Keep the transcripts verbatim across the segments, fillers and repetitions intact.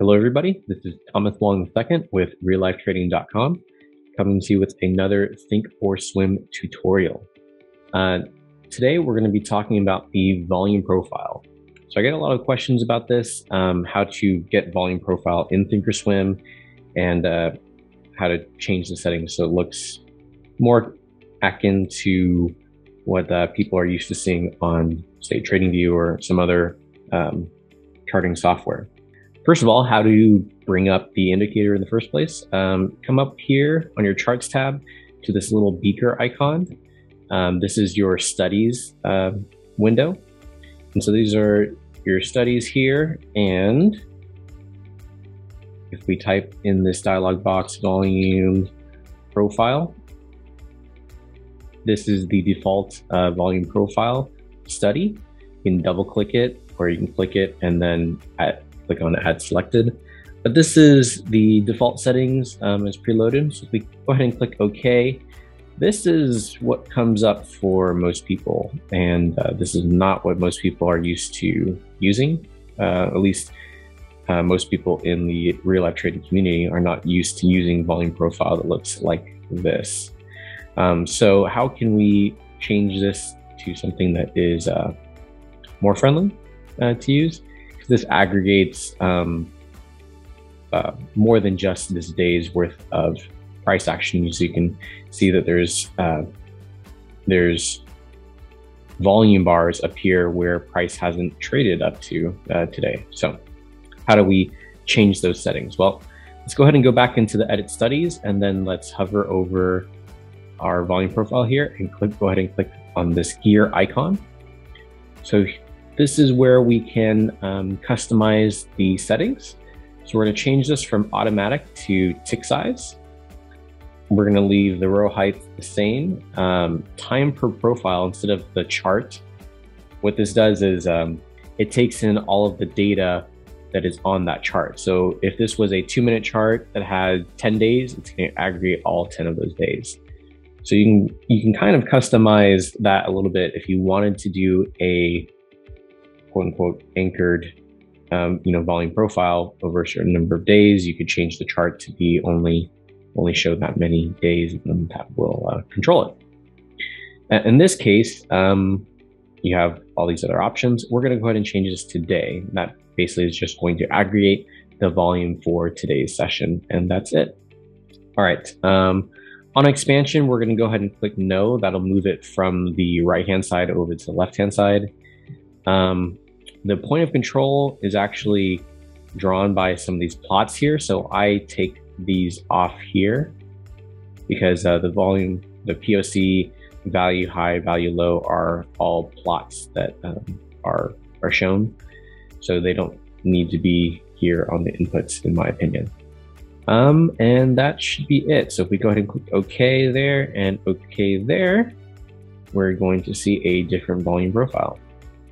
Hello, everybody. This is Thomas Wong the second with real life trading dot com, coming to you with another ThinkorSwim tutorial. Uh, today, we're going to be talking about the volume profile. So I get a lot of questions about this, um, how to get volume profile in ThinkorSwim, and uh, how to change the settings so it looks more akin to what uh, people are used to seeing on, say, TradingView or some other um, charting software. First of all, how do you bring up the indicator in the first place? Um, come up here on your charts tab to this little beaker icon. Um, this is your studies uh, window. And so these are your studies here. And if we type in this dialog box, volume profile, this is the default uh, volume profile study. You can double click it, or you can click it and then add, click on add selected. But this is the default settings um, as preloaded. So if we go ahead and click OK, this is what comes up for most people. And uh, this is not what most people are used to using. Uh, at least uh, most people in the real life trading community are not used to using volume profile that looks like this. Um, so how can we change this to something that is uh, more friendly uh, to use? This aggregates um, uh, more than just this day's worth of price action. So you can see that there's uh, there's volume bars up here where price hasn't traded up to uh, today. So how do we change those settings? Well, let's go ahead and go back into the edit studies, and then let's hover over our volume profile here and click, go ahead and click on this gear icon. So this is where we can um, customize the settings. So we're going to change this from automatic to tick size. We're going to leave the row height the same. Um, time per profile instead of the chart. What this does is um, it takes in all of the data that is on that chart. So if this was a two minute chart that had ten days, it's going to aggregate all ten of those days. So you can, you can kind of customize that a little bit if you wanted to do a quote unquote anchored um, you know, volume profile over a certain number of days. You could change the chart to be only only show that many days, and that will uh, control it. In this case, um, you have all these other options. We're going to go ahead and change this to day. That basically is just going to aggregate the volume for today's session, and that's it. All right. Um, on expansion, we're going to go ahead and click no. That'll move it from the right-hand side over to the left-hand side. Um, the point of control is actually drawn by some of these plots here. So I take these off here because uh, the volume, the P O C, value high, value low are all plots that um, are, are shown. So they don't need to be here on the inputs, in my opinion. Um, and that should be it. So if we go ahead and click OK there and OK there, we're going to see a different volume profile.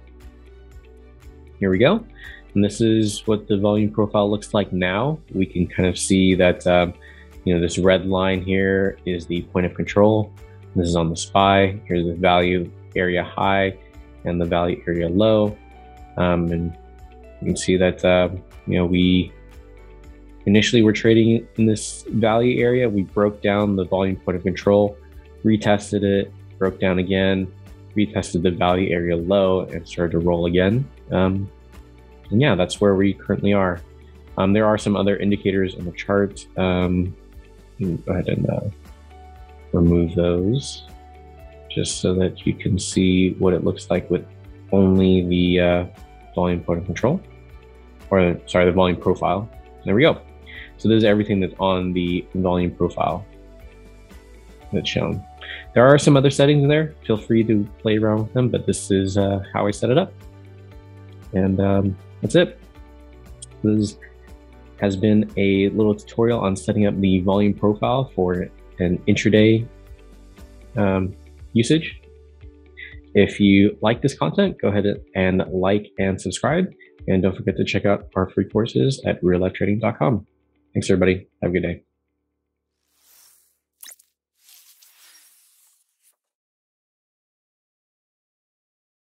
Here we go. And this is what the volume profile looks like now. We can kind of see that, um, you know, this red line here is the point of control. This is on the S P Y. Here's the value area high and the value area low. Um, and you can see that, uh, you know, we initially were trading in this value area. We broke down the volume point of control, retested it, broke down again, retested the value area low, and started to roll again. Um, and yeah, that's where we currently are. Um, there are some other indicators on the chart. Um, go ahead and uh, remove those just so that you can see what it looks like with only the uh, volume point of control, or sorry, the volume profile. There we go. So this is everything that's on the volume profile that's shown. There are some other settings in there. Feel free to play around with them, but this is uh, how I set it up. And um, that's it. This has been a little tutorial on setting up the volume profile for an intraday um, usage. If you like this content, go ahead and like and subscribe. And don't forget to check out our free courses at real life trading dot com. Thanks, everybody. Have a good day.